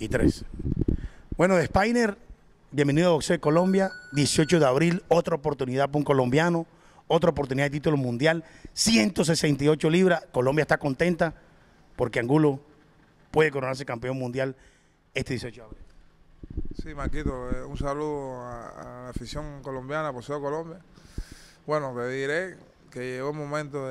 23. Bueno, de Spiner, bienvenido a Boxeo de Colombia, 18 de abril, otra oportunidad para un colombiano, otra oportunidad de título mundial, 168 libras, Colombia está contenta porque Angulo puede coronarse campeón mundial este 18 de abril. Sí, Marquito, un saludo a la afición colombiana, Boxeo de Colombia. Bueno, te diré que llegó el momento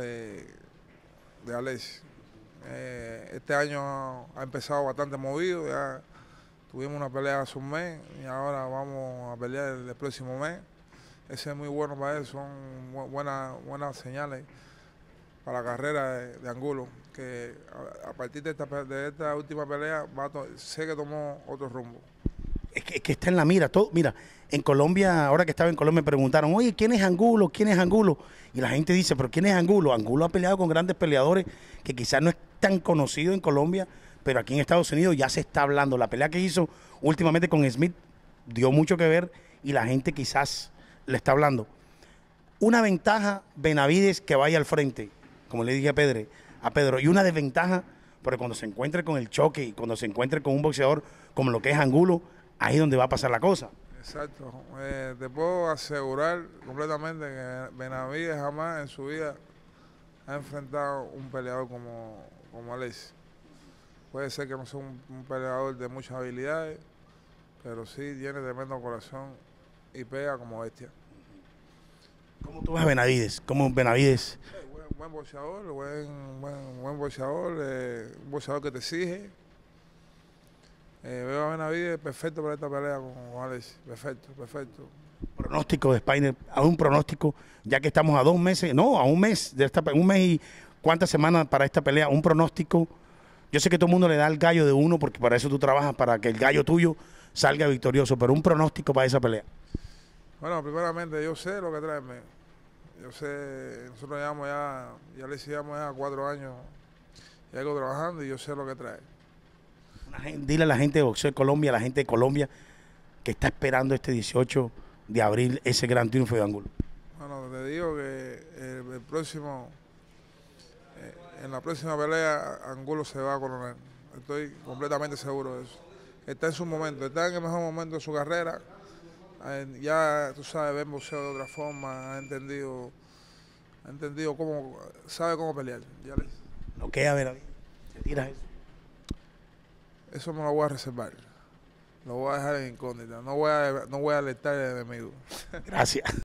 de Alexis. Este año ha empezado bastante movido, ya tuvimos una pelea hace un mes y ahora vamos a pelear el próximo mes. Ese es muy bueno para él, son buenas señales para la carrera de Angulo, que a partir de esta última pelea sé que tomó otro rumbo. Es que está en la mira, todo, mira, en Colombia, ahora que estaba en Colombia me preguntaron, oye, ¿quién es Angulo? ¿Quién es Angulo? Y la gente dice, ¿pero quién es Angulo? Angulo ha peleado con grandes peleadores que quizás no es tan conocido en Colombia, pero aquí en Estados Unidos ya se está hablando. La pelea que hizo últimamente con Smith dio mucho que ver y la gente quizás le está hablando. Una ventaja, Benavidez que vaya al frente, como le dije a Pedro, y una desventaja, pero cuando se encuentre con el choque y cuando se encuentre con un boxeador como lo que es Angulo, ahí es donde va a pasar la cosa. Exacto. Te puedo asegurar completamente que Benavidez jamás en su vida ha enfrentado un peleador como Alexis. Puede ser que no sea un peleador de muchas habilidades, pero sí tiene tremendo corazón y pega como bestia. ¿Cómo tú ves a Benavidez? ¿Cómo Benavidez? Buen boxeador, buen boxeador, un boxeador que te exige. Veo a Benavidez perfecto para esta pelea con Alexis, perfecto. Pronóstico de Spiner, a un pronóstico, ya que estamos a 2 meses, no, a un mes, un mes y cuántas semanas para esta pelea, un pronóstico. Yo sé que todo el mundo le da el gallo de uno, porque para eso tú trabajas, para que el gallo tuyo salga victorioso, pero un pronóstico para esa pelea. Bueno, primeramente yo sé lo que trae. Yo sé, nosotros llevamos ya Alexis llevamos ya 4 años y algo trabajando y yo sé lo que trae. Dile a la gente de Boxeo de Colombia, a la gente de Colombia que está esperando este 18 de abril ese gran triunfo de Angulo. Bueno, te digo que en la próxima pelea Angulo se va a coronar. Estoy completamente seguro de eso. Está en su momento, está en el mejor momento de su carrera. Ya, tú sabes, ve el boxeo de otra forma, ha entendido cómo, sabe cómo pelear. No queda ver, te tiras eso. Eso me lo voy a reservar. Lo voy a dejar en incógnita. No voy a alertar al enemigo. Gracias.